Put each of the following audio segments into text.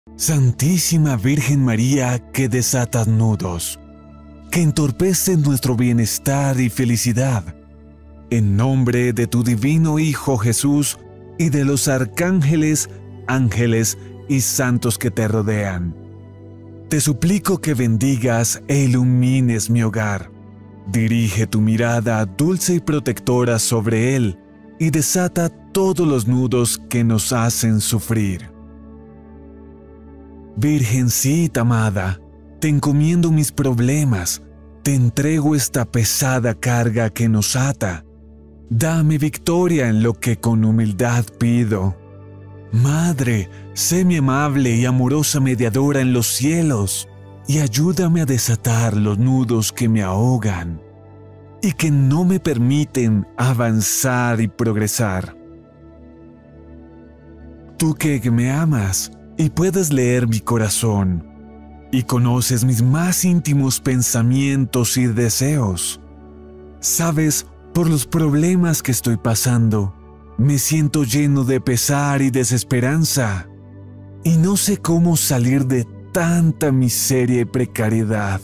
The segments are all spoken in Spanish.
Santísima Virgen María, que desatas nudos, que entorpecen nuestro bienestar y felicidad, en nombre de tu divino Hijo Jesús y de los arcángeles, ángeles y santos que te rodean, te suplico que bendigas e ilumines mi hogar. Dirige tu mirada dulce y protectora sobre él y desata todos los nudos que nos hacen sufrir. Virgencita amada, te encomiendo mis problemas, te entrego esta pesada carga que nos ata. Dame victoria en lo que con humildad pido. Madre, sé mi amable y amorosa mediadora en los cielos, y ayúdame a desatar los nudos que me ahogan y que no me permiten avanzar y progresar. Tú que me amas y puedes leer mi corazón, y conoces mis más íntimos pensamientos y deseos, sabes por los problemas que estoy pasando. Me siento lleno de pesar y desesperanza, y no sé cómo salir de tanta miseria y precariedad.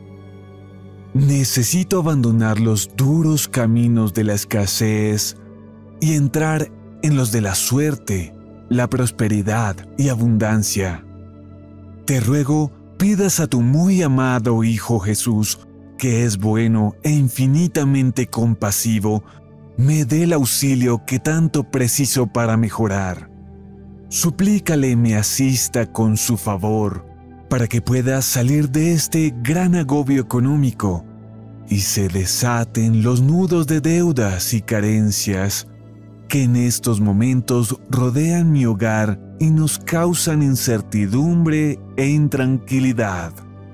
Necesito abandonar los duros caminos de la escasez y entrar en los de la suerte, la prosperidad y abundancia. Te ruego, pidas a tu muy amado Hijo Jesús, que es bueno e infinitamente compasivo, me dé el auxilio que tanto preciso para mejorar. Suplícale me asista con su favor, para que pueda salir de este gran agobio económico y se desaten los nudos de deudas y carencias que en estos momentos rodean mi hogar y nos causan incertidumbre e intranquilidad.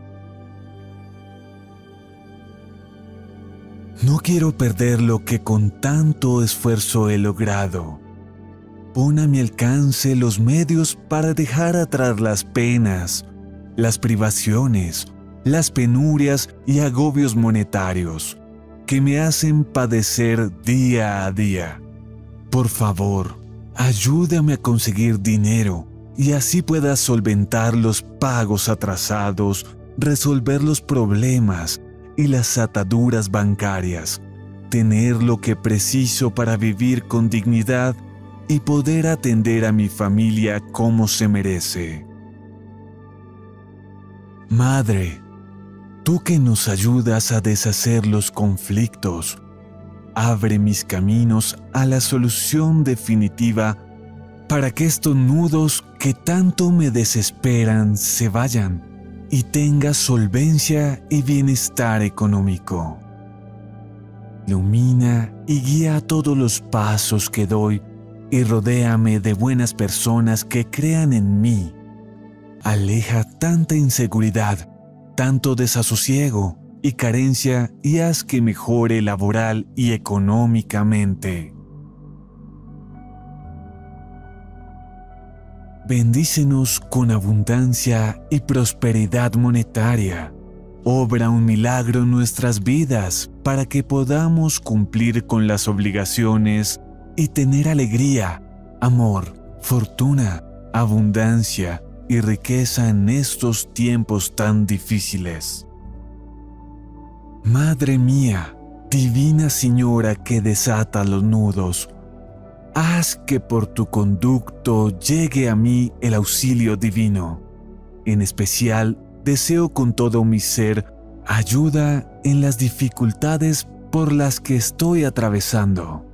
No quiero perder lo que con tanto esfuerzo he logrado. Pon a mi alcance los medios para dejar atrás las penas, las privaciones, las penurias y agobios monetarios que me hacen padecer día a día. Por favor, ayúdame a conseguir dinero y así pueda solventar los pagos atrasados, resolver los problemas y las ataduras bancarias, tener lo que preciso para vivir con dignidad y poder atender a mi familia como se merece. Madre, tú que nos ayudas a deshacer los conflictos, abre mis caminos a la solución definitiva para que estos nudos que tanto me desesperan se vayan y tenga solvencia y bienestar económico. Ilumina y guía todos los pasos que doy y rodéame de buenas personas que crean en mí. Aleja tanta inseguridad, tanto desasosiego y carencia y haz que mejore laboral y económicamente. Bendícenos con abundancia y prosperidad monetaria. Obra un milagro en nuestras vidas para que podamos cumplir con las obligaciones y tener alegría, amor, fortuna, abundancia y riqueza en estos tiempos tan difíciles. Madre mía, Divina Señora que desata los nudos, haz que por tu conducto llegue a mí el auxilio divino. En especial, deseo con todo mi ser ayuda en las dificultades por las que estoy atravesando.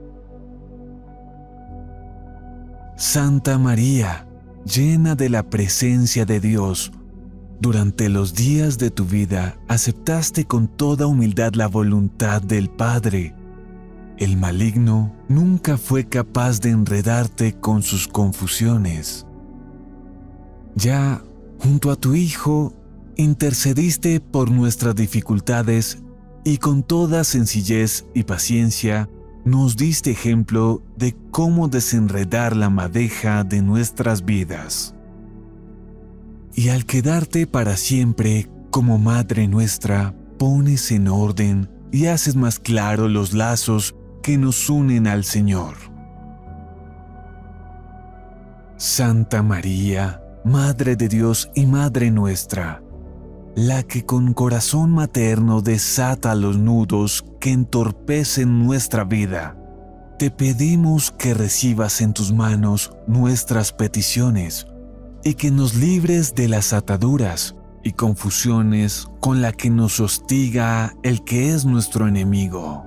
Santa María, llena de la presencia de Dios, durante los días de tu vida aceptaste con toda humildad la voluntad del Padre. El maligno nunca fue capaz de enredarte con sus confusiones. Ya, junto a tu Hijo, intercediste por nuestras dificultades y con toda sencillez y paciencia nos diste ejemplo de cómo desenredar la madeja de nuestras vidas. Y al quedarte para siempre como Madre nuestra, pones en orden y haces más claro los lazos que nos unen al Señor. Santa María, Madre de Dios y Madre nuestra, la que con corazón materno desata los nudos que entorpecen nuestra vida, te pedimos que recibas en tus manos nuestras peticiones y que nos libres de las ataduras y confusiones con la que nos hostiga el que es nuestro enemigo.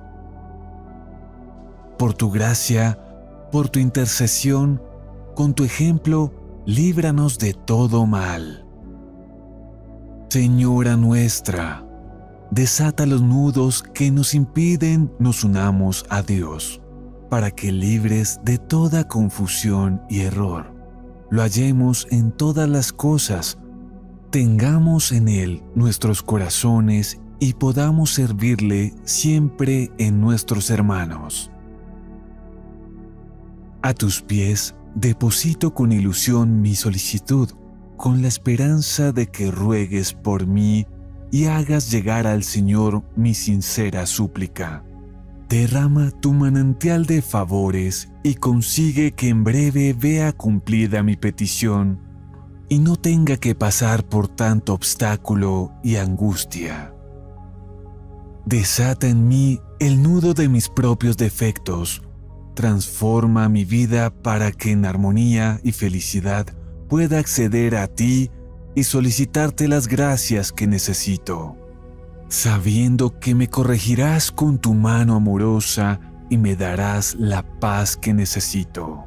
Por tu gracia, por tu intercesión, con tu ejemplo, líbranos de todo mal. Señora nuestra, desata los nudos que nos impiden nos unamos a Dios, para que libres de toda confusión y error, lo hallemos en todas las cosas, tengamos en Él nuestros corazones y podamos servirle siempre en nuestros hermanos. A tus pies deposito con ilusión mi solicitud, con la esperanza de que ruegues por mí y hagas llegar al Señor mi sincera súplica. Derrama tu manantial de favores y consigue que en breve vea cumplida mi petición y no tenga que pasar por tanto obstáculo y angustia. Desata en mí el nudo de mis propios defectos. Transforma mi vida para que en armonía y felicidad pueda acceder a ti y solicitarte las gracias que necesito, sabiendo que me corregirás con tu mano amorosa y me darás la paz que necesito.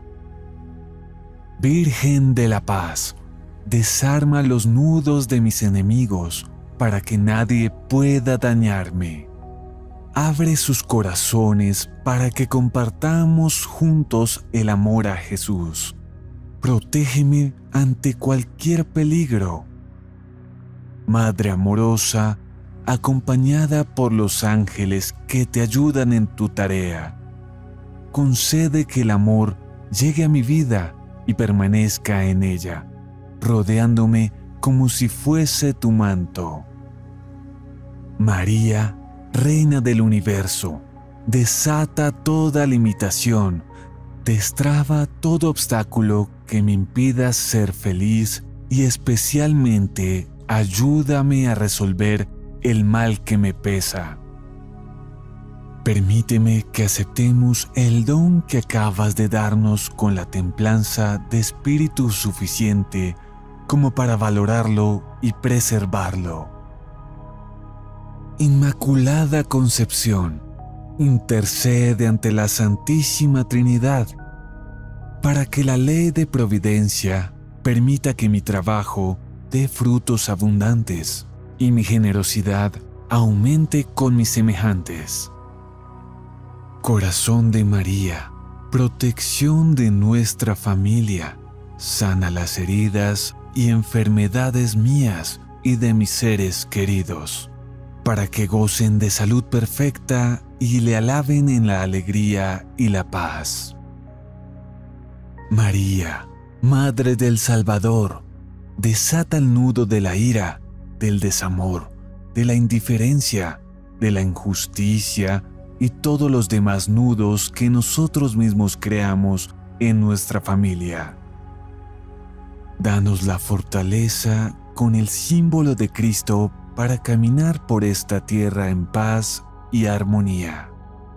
Virgen de la Paz, desarma los nudos de mis enemigos para que nadie pueda dañarme. Abre sus corazones para que compartamos juntos el amor a Jesús. Protégeme ante cualquier peligro. Madre amorosa, acompañada por los ángeles que te ayudan en tu tarea, concede que el amor llegue a mi vida y permanezca en ella, rodeándome como si fuese tu manto. María, Reina del universo, desata toda limitación, destraba todo obstáculo que me impida ser feliz y especialmente ayúdame a resolver el mal que me pesa. Permíteme que aceptemos el don que acabas de darnos con la templanza de espíritu suficiente como para valorarlo y preservarlo. Inmaculada Concepción, intercede ante la Santísima Trinidad para que la ley de providencia permita que mi trabajo dé frutos abundantes y mi generosidad aumente con mis semejantes. Corazón de María, protección de nuestra familia, sana las heridas y enfermedades mías y de mis seres queridos, para que gocen de salud perfecta y le alaben en la alegría y la paz. María, Madre del Salvador, desata el nudo de la ira, del desamor, de la indiferencia, de la injusticia y todos los demás nudos que nosotros mismos creamos en nuestra familia. Danos la fortaleza con el símbolo de Cristo para caminar por esta tierra en paz y armonía.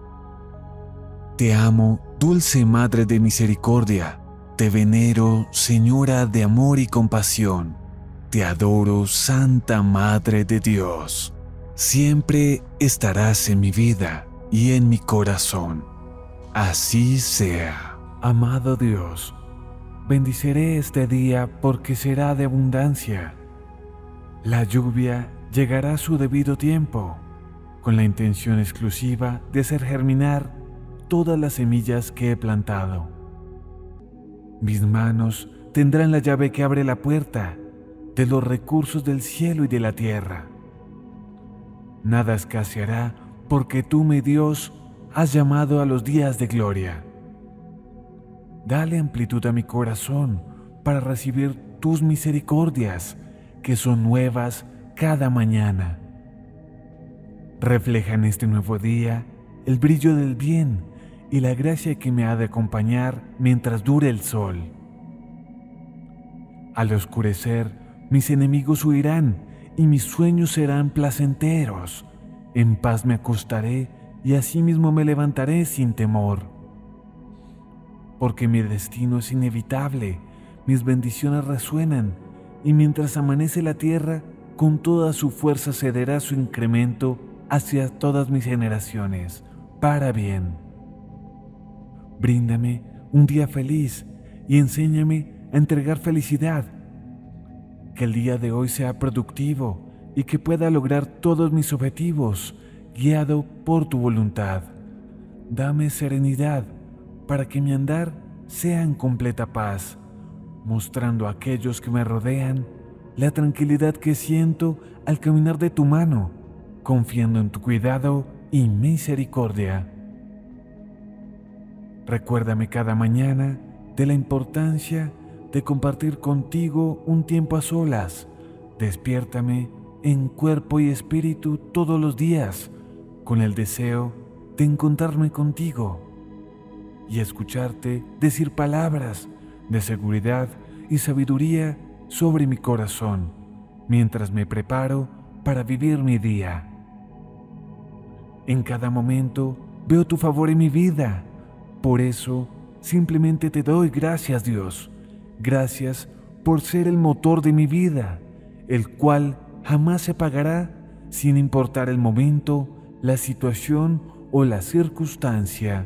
Te amo, dulce Madre de Misericordia, te venero, Señora de amor y compasión, te adoro, Santa Madre de Dios. Siempre estarás en mi vida y en mi corazón. Así sea. Amado Dios, bendiciré este día porque será de abundancia. La lluvia llegará a su debido tiempo, con la intención exclusiva de hacer germinar todas las semillas que he plantado. Mis manos tendrán la llave que abre la puerta de los recursos del cielo y de la tierra. Nada escaseará porque tú, mi Dios, has llamado a los días de gloria. Dale amplitud a mi corazón para recibir tus misericordias, que son nuevas cada mañana. Refleja en este nuevo día el brillo del bien y la gracia que me ha de acompañar mientras dure el sol. Al oscurecer, mis enemigos huirán y mis sueños serán placenteros. En paz me acostaré y asimismo me levantaré sin temor. Porque mi destino es inevitable, mis bendiciones resuenan, y mientras amanece la tierra, con toda su fuerza cederá su incremento hacia todas mis generaciones, para bien. Bríndame un día feliz y enséñame a entregar felicidad. Que el día de hoy sea productivo y que pueda lograr todos mis objetivos, guiado por tu voluntad. Dame serenidad para que mi andar sea en completa paz, mostrando a aquellos que me rodean la tranquilidad que siento al caminar de tu mano, confiando en tu cuidado y misericordia. Recuérdame cada mañana de la importancia de compartir contigo un tiempo a solas. Despiértame en cuerpo y espíritu todos los días, con el deseo de encontrarme contigo y escucharte decir palabras de seguridad y sabiduría sobre mi corazón, mientras me preparo para vivir mi día. En cada momento veo tu favor en mi vida. Por eso, simplemente te doy gracias, Dios. Gracias por ser el motor de mi vida, el cual jamás se apagará sin importar el momento, la situación o la circunstancia.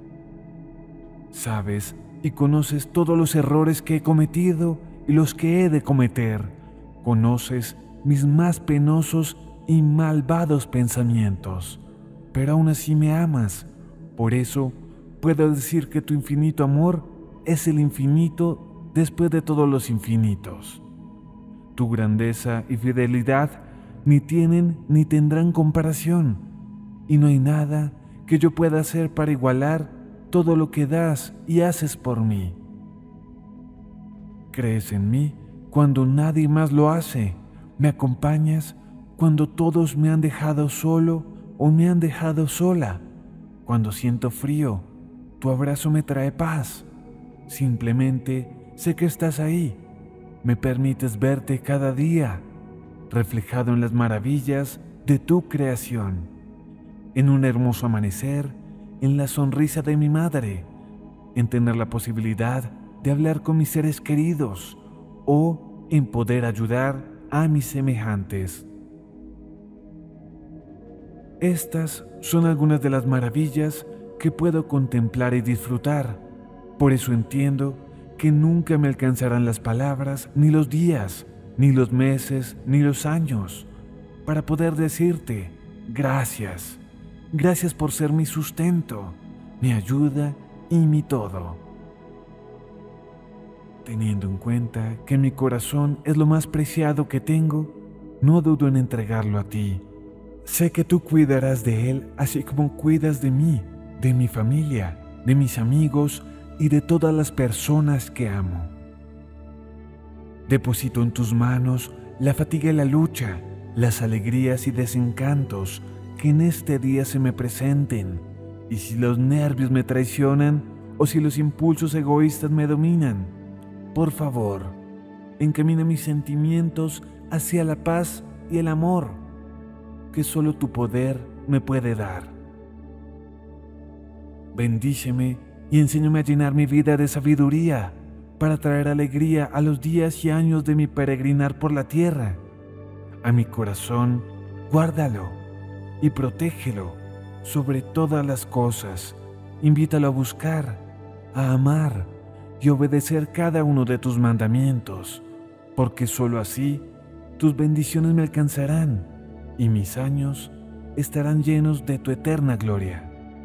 Sabes y conoces todos los errores que he cometido y los que he de cometer. Conoces mis más penosos y malvados pensamientos, pero aún así me amas. Por eso puedo decir que tu infinito amor es el infinito después de todos los infinitos. Tu grandeza y fidelidad ni tienen ni tendrán comparación, y no hay nada que yo pueda hacer para igualar todo lo que das y haces por mí. Crees en mí cuando nadie más lo hace, me acompañas cuando todos me han dejado solo o me han dejado sola. Cuando siento frío, tu abrazo me trae paz. Simplemente sé que estás ahí. Me permites verte cada día, reflejado en las maravillas de tu creación. En un hermoso amanecer, en la sonrisa de mi madre, en tener la posibilidad de hablar con mis seres queridos o en poder ayudar a mis semejantes. Estas son algunas de las maravillas que puedo contemplar y disfrutar. Por eso entiendo que nunca me alcanzarán las palabras, ni los días, ni los meses, ni los años, para poder decirte gracias. Gracias por ser mi sustento, mi ayuda y mi todo. Teniendo en cuenta que mi corazón es lo más preciado que tengo, no dudo en entregarlo a ti. Sé que tú cuidarás de él así como cuidas de mí, de mi familia, de mis amigos y de todas las personas que amo. Deposito en tus manos la fatiga y la lucha, las alegrías y desencantos que en este día se me presenten, y si los nervios me traicionan o si los impulsos egoístas me dominan, por favor, encamina mis sentimientos hacia la paz y el amor que solo tu poder me puede dar. Bendíceme y enséñame a llenar mi vida de sabiduría para traer alegría a los días y años de mi peregrinar por la tierra. A mi corazón, guárdalo y protégelo sobre todas las cosas. Invítalo a buscar, a amar y obedecer cada uno de tus mandamientos, porque solo así tus bendiciones me alcanzarán y mis años estarán llenos de tu eterna gloria.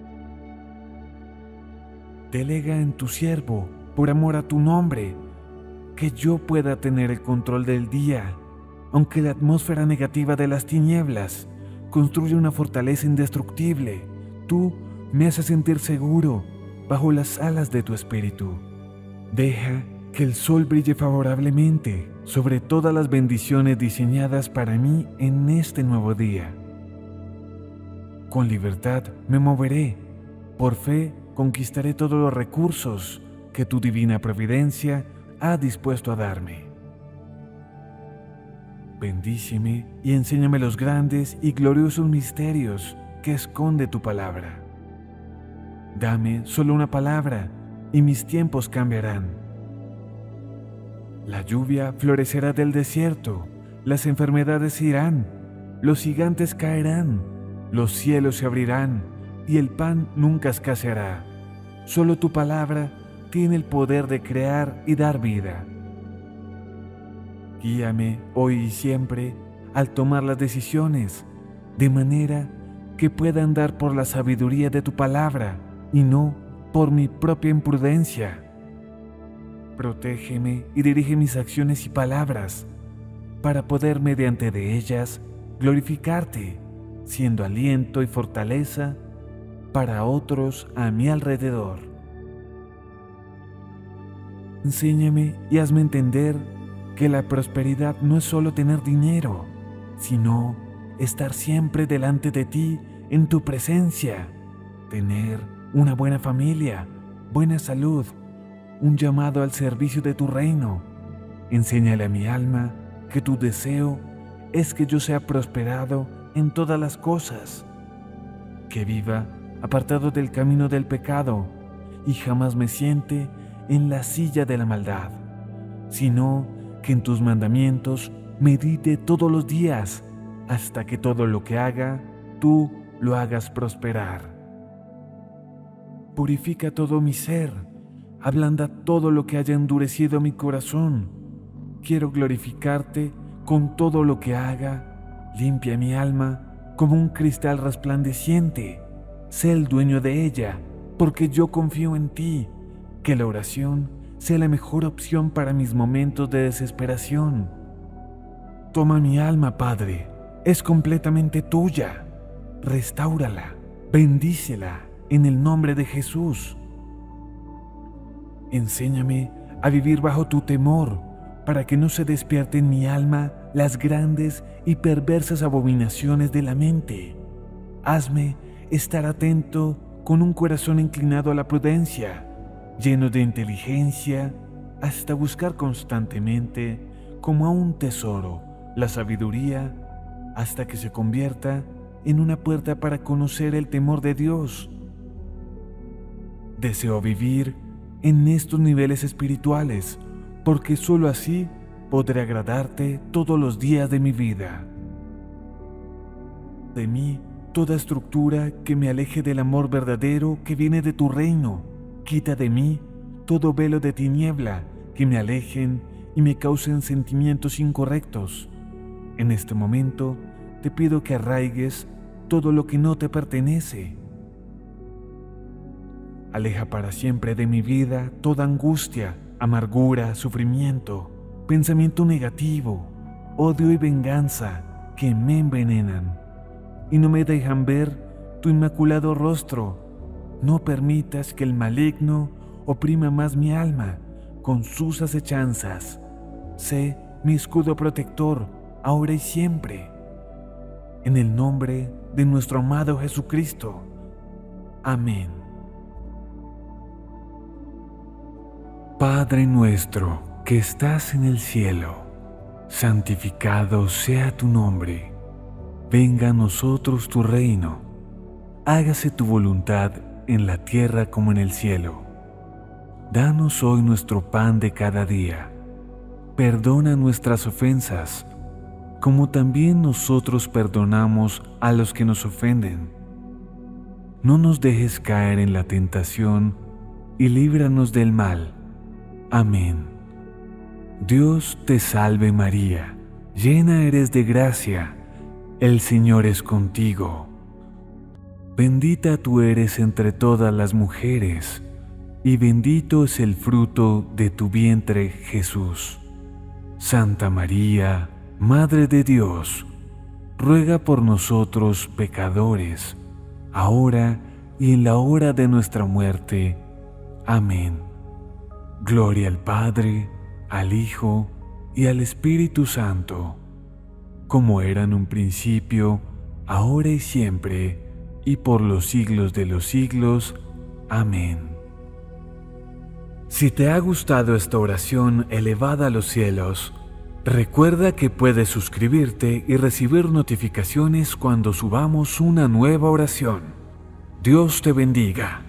Delega en tu siervo, por amor a tu nombre, que yo pueda tener el control del día, aunque la atmósfera negativa de las tinieblas construye una fortaleza indestructible. Tú me haces sentir seguro bajo las alas de tu espíritu. Deja que el sol brille favorablemente sobre todas las bendiciones diseñadas para mí en este nuevo día. Con libertad me moveré, por fe conquistaré todos los recursos que tu divina providencia ha dispuesto a darme. Bendíceme y enséñame los grandes y gloriosos misterios que esconde tu palabra. Dame solo una palabra y mis tiempos cambiarán. La lluvia florecerá del desierto, las enfermedades irán, los gigantes caerán, los cielos se abrirán y el pan nunca escaseará. Solo tu palabra tiene el poder de crear y dar vida. Guíame hoy y siempre al tomar las decisiones, de manera que pueda andar por la sabiduría de tu palabra y no por mi propia imprudencia. Protégeme y dirige mis acciones y palabras para poder mediante de ellas glorificarte, siendo aliento y fortaleza para otros a mi alrededor. Enséñame y hazme entender que la prosperidad no es solo tener dinero, sino estar siempre delante de ti en tu presencia, tener una buena familia, buena salud, un llamado al servicio de tu reino. Enséñale a mi alma que tu deseo es que yo sea prosperado en todas las cosas, que viva apartado del camino del pecado y jamás me siente en la silla de la maldad, sino que en tus mandamientos medite todos los días hasta que todo lo que haga, tú lo hagas prosperar. Purifica todo mi ser, ablanda todo lo que haya endurecido mi corazón. Quiero glorificarte con todo lo que haga, limpia mi alma como un cristal resplandeciente. Sé el dueño de ella, porque yo confío en ti. Que la oración sea la mejor opción para mis momentos de desesperación. Toma mi alma, Padre, es completamente tuya. Restáurala, bendícela en el nombre de Jesús. Enséñame a vivir bajo tu temor, para que no se despierte en mi alma las grandes y perversas abominaciones de la mente. Hazme estar atento con un corazón inclinado a la prudencia, lleno de inteligencia, hasta buscar constantemente, como a un tesoro, la sabiduría, hasta que se convierta en una puerta para conocer el temor de Dios. Deseo vivir en estos niveles espirituales, porque sólo así podré agradarte todos los días de mi vida. De mí, toda estructura que me aleje del amor verdadero que viene de tu reino. Quita de mí todo velo de tiniebla que me alejen y me causen sentimientos incorrectos. En este momento te pido que arraigues todo lo que no te pertenece. Aleja para siempre de mi vida toda angustia, amargura, sufrimiento, pensamiento negativo, odio y venganza que me envenenan y no me dejan ver tu inmaculado rostro. No permitas que el maligno oprima más mi alma con sus acechanzas. Sé mi escudo protector, ahora y siempre. En el nombre de nuestro amado Jesucristo. Amén. Padre nuestro que estás en el cielo, santificado sea tu nombre. Venga a nosotros tu reino. Hágase tu voluntad en la tierra como en el cielo. Danos hoy nuestro pan de cada día. Perdona nuestras ofensas, como también nosotros perdonamos a los que nos ofenden. No nos dejes caer en la tentación y líbranos del mal. Amén. Dios te salve María, llena eres de gracia, el Señor es contigo. Bendita tú eres entre todas las mujeres, y bendito es el fruto de tu vientre, Jesús. Santa María, Madre de Dios, ruega por nosotros pecadores, ahora y en la hora de nuestra muerte. Amén. Gloria al Padre, al Hijo y al Espíritu Santo, como era en un principio, ahora y siempre, y por los siglos de los siglos. Amén. Si te ha gustado esta oración elevada a los cielos, Recuerda que puedes suscribirte y recibir notificaciones cuando subamos una nueva oración. Dios te bendiga.